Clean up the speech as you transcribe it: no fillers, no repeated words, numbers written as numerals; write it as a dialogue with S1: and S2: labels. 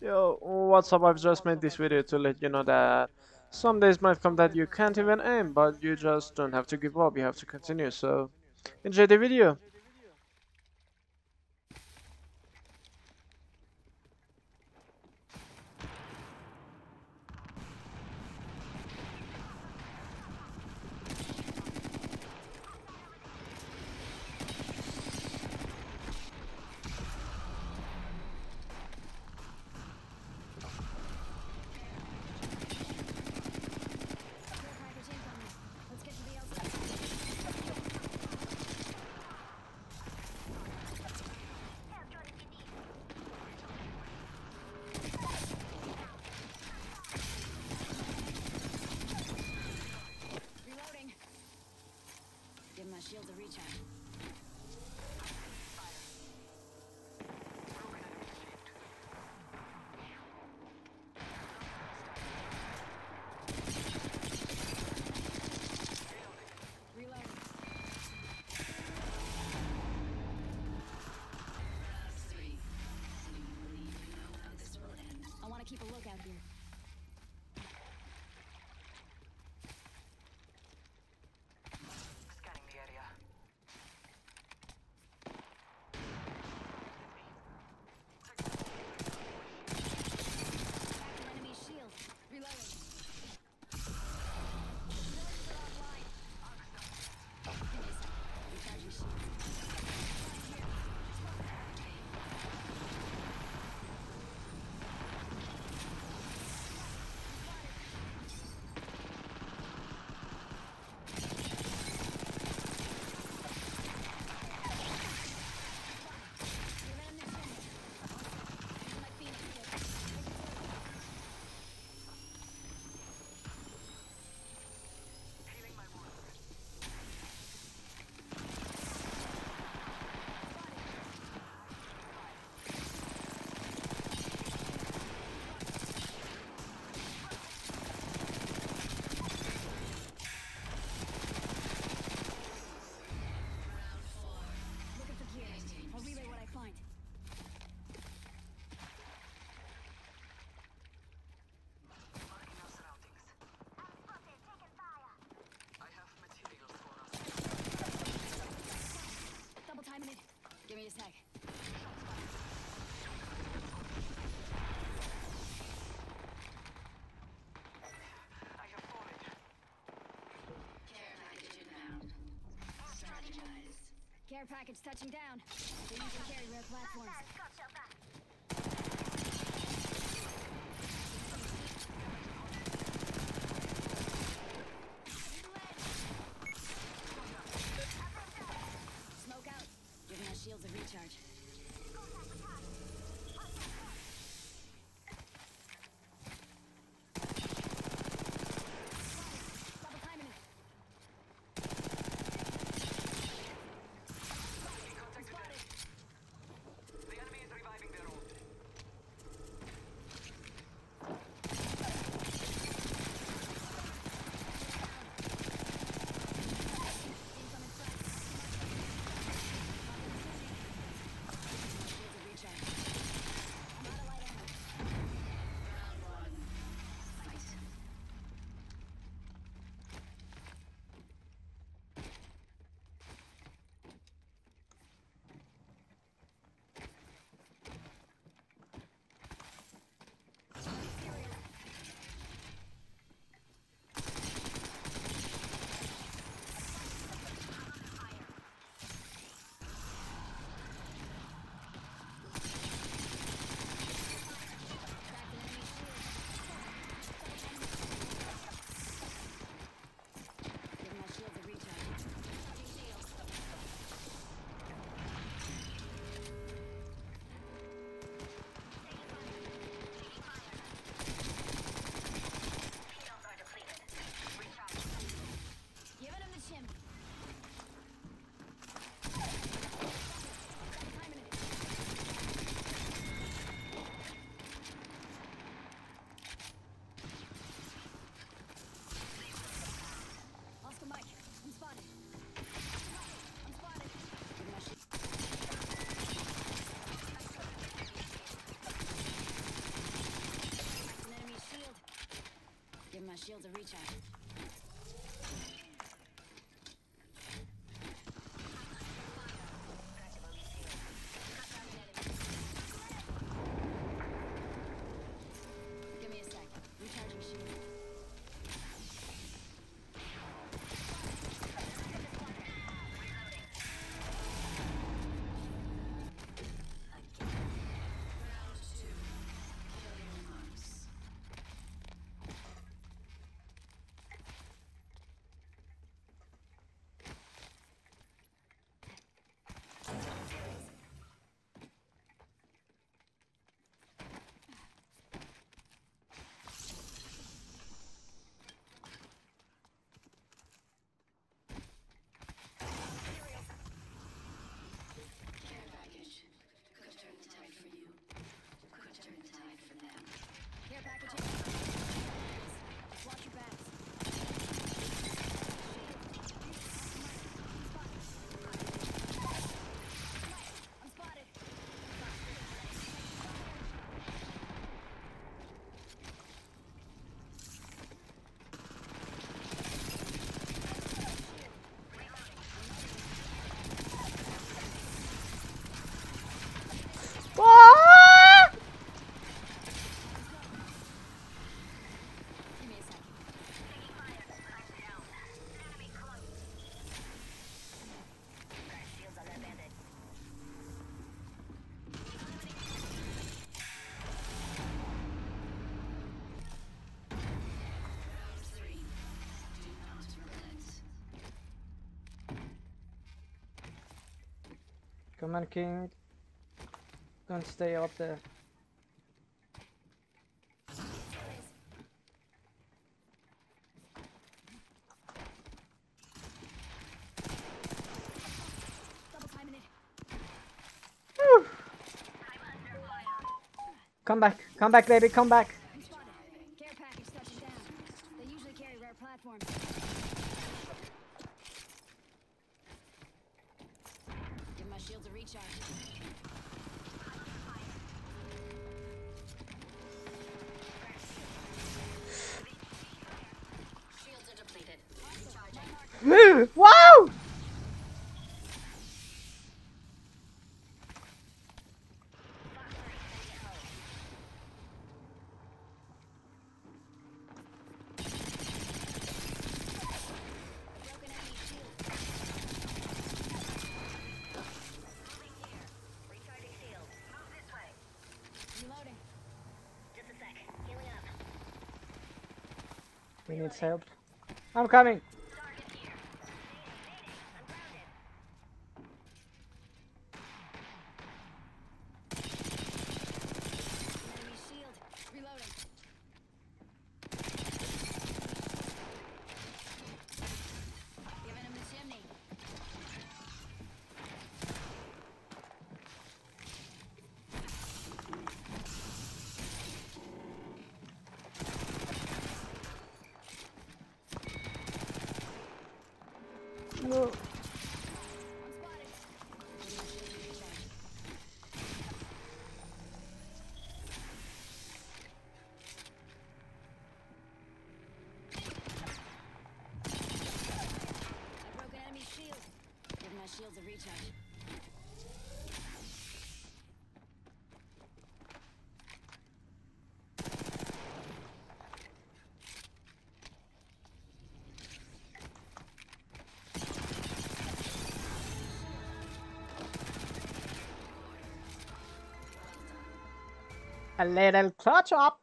S1: Yo, what's up? I've just made this video to let you know that some days might come that you can't even aim, but you just don't have to give up, you have to continue. So, enjoy the video.
S2: Reloading. Give my shields a recharge. Reloading. I want to keep a lookout here.
S3: Scanning the area.
S2: Enemy shield. Reloading. Recharging shield.
S3: Healing my wounds.
S2: Looking for gear. I'll relay what I find.
S3: Marking our surroundings. I have materials for us.
S2: Double timing it. Give me a sec.
S3: I have fallen.
S2: Care package touching down. They usually carry rare platforms. Smoke out. Giving our shields a recharge. Double timing it.
S3: Contact with enemy. The enemy is
S2: shields a recharge. Give me a sec. Recharging shield. Care package. Watch your backs. I'm spotted.
S1: Ah!
S2: Give me a sec. Shields on that bandit.
S4: Come on, King. Don't stay up there.
S2: Double timing it.
S4: Come back, baby, come back.
S2: I'm spotted. Care package touching down. They usually carry rare platforms. Give my shields a recharge. Shields are depleted.
S4: Wow!
S2: Broken enemy shield. Reloading. Just a sec. Healing up.
S4: We need help. I'm coming.
S2: Enemy shield. Reloading. Giving him the chimney.
S4: No.
S2: I'm spotted. Give my shield a recharge. I broke an enemy shield. Give my shields a recharge.
S4: A little clutch up.